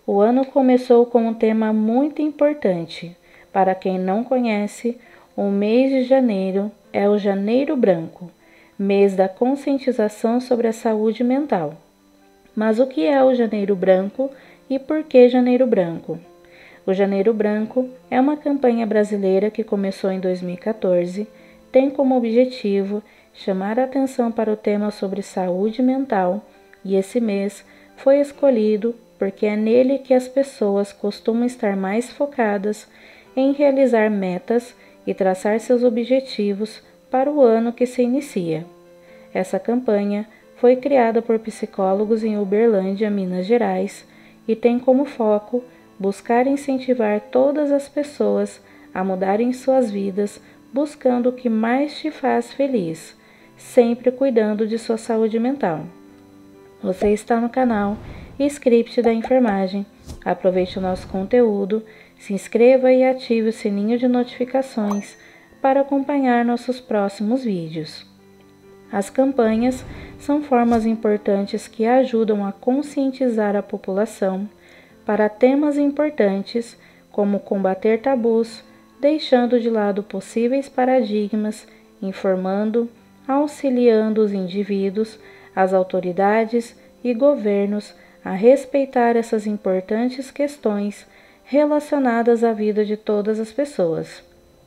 O ano começou com um tema muito importante. Para quem não conhece, o mês de janeiro é o Janeiro Branco, mês da conscientização sobre a saúde mental. Mas o que é o Janeiro Branco e por que Janeiro Branco? O Janeiro Branco é uma campanha brasileira que começou em 2014, tem como objetivo chamar a atenção para o tema sobre saúde mental, e esse mês foi escolhido porque é nele que as pessoas costumam estar mais focadas em realizar metas e traçar seus objetivos para o ano que se inicia. Essa campanha foi criada por psicólogos em Uberlândia, Minas Gerais, e tem como foco buscar incentivar todas as pessoas a mudarem suas vidas, buscando o que mais te faz feliz, sempre cuidando de sua saúde mental. Você está no canal Script da Enfermagem. Aproveite o nosso conteúdo, se inscreva e ative o sininho de notificações para acompanhar nossos próximos vídeos. As campanhas são formas importantes que ajudam a conscientizar a população para temas importantes como combater tabus, deixando de lado possíveis paradigmas, informando, auxiliando os indivíduos, as autoridades e governos a respeitar essas importantes questões relacionadas à vida de todas as pessoas.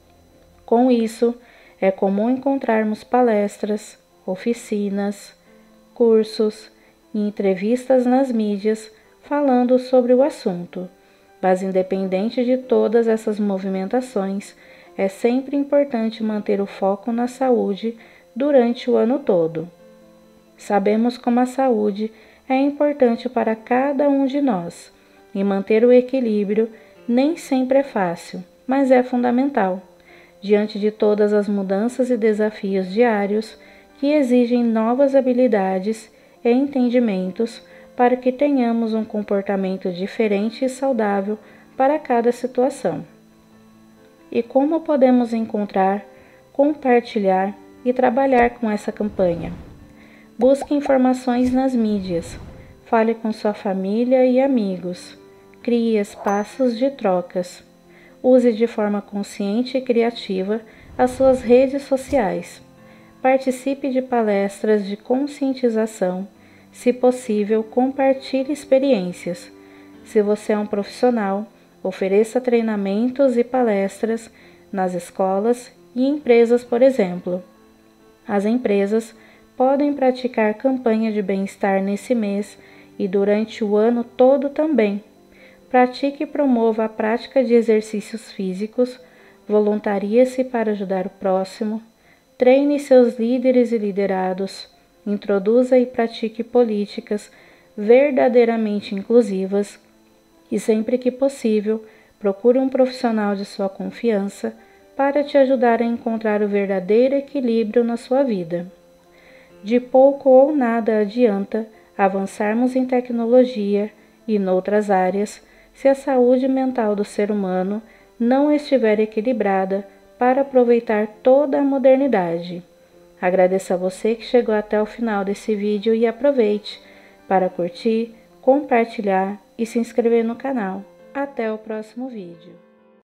Com isso, é comum encontrarmos palestras, oficinas, cursos e entrevistas nas mídias falando sobre o assunto, mas independente de todas essas movimentações, é sempre importante manter o foco na saúde durante o ano todo. Sabemos como a saúde é importante para cada um de nós, e manter o equilíbrio nem sempre é fácil, mas é fundamental, diante de todas as mudanças e desafios diários que exigem novas habilidades e entendimentos para que tenhamos um comportamento diferente e saudável para cada situação. E como podemos encontrar, compartilhar e trabalhar com essa campanha? Busque informações nas mídias, fale com sua família e amigos, crie espaços de trocas, use de forma consciente e criativa as suas redes sociais, participe de palestras de conscientização. Se possível, compartilhe experiências. Se você é um profissional, ofereça treinamentos e palestras nas escolas e empresas, por exemplo. As empresas podem praticar campanha de bem-estar nesse mês e durante o ano todo também. Pratique e promova a prática de exercícios físicos, voluntarie-se para ajudar o próximo, treine seus líderes e liderados, introduza e pratique políticas verdadeiramente inclusivas e, sempre que possível, procure um profissional de sua confiança para te ajudar a encontrar o verdadeiro equilíbrio na sua vida. De pouco ou nada adianta avançarmos em tecnologia e noutras áreas se a saúde mental do ser humano não estiver equilibrada para aproveitar toda a modernidade. Agradeço a você que chegou até o final desse vídeo e aproveite para curtir, compartilhar e se inscrever no canal. Até o próximo vídeo.